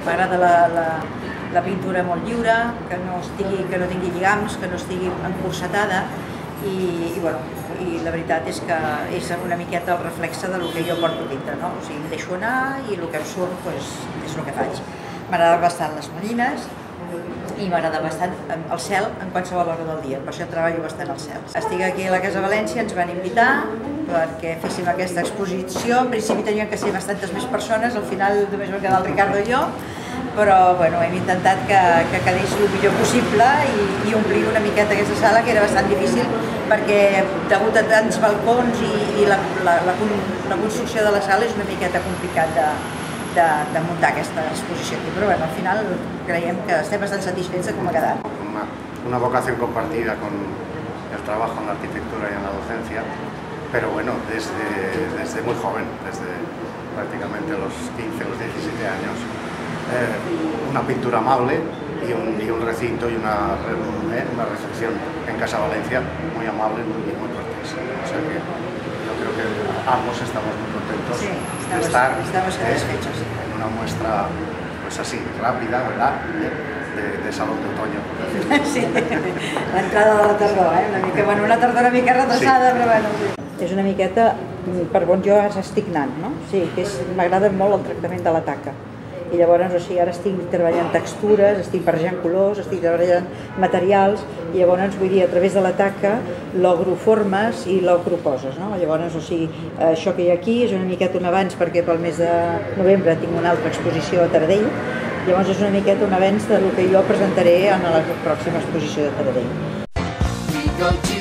M'agrada la pintura molt lliure, que no tingui lligams, que no estigui encursetada i la veritat és que és una miqueta el reflexe del que jo porto dintre, no? O sigui, em deixo anar i el que em surt és el que faig. M'agrada bastant les marines i m'agrada bastant el cel en qualsevol hora del dia, per això treballo bastant al cel. Estic aquí a la Casa València, ens van invitar perquè féssim aquesta exposició. En principi tenien que ser bastantes més persones, al final només va quedar el Ricardo i jo, però hem intentat que quedés el millor possible i omplir una miqueta aquesta sala, que era bastant difícil perquè degut a tants balcons i la construcció de la sala és una miqueta complicat de muntar aquesta exposició aquí, però al final creiem que estem bastant satisfets de com ha quedat. Una vocación compartida con el trabajo en la arquitectura y en la docencia, pero desde muy joven, desde prácticamente los 15 o los 17 años, una pintura amable y un recinto y una recepción en Casa Valencia muy amable y muy cortés. O sea que yo creo que ambos estamos muy contentos de estar en una muestra pues así, rápida, ¿verdad? De salón de otoño. Sí, l'entrada de la tardor, una tardor una mica retrasada, però bueno. És una miqueta per on jo ara estic anant, no? Sí, m'agrada molt el tractament de la taca. I llavors, ara estic treballant textures, estic barrejant colors, estic treballant materials, i llavors, vull dir, a través de la taca logro formes i logro coses, no? Llavors, això que hi ha aquí és una miqueta un avanç, perquè pel mes de novembre tinc una altra exposició a Taradell, llavors és una miqueta un avanç del que jo presentaré en la pròxima exposició de Taradell.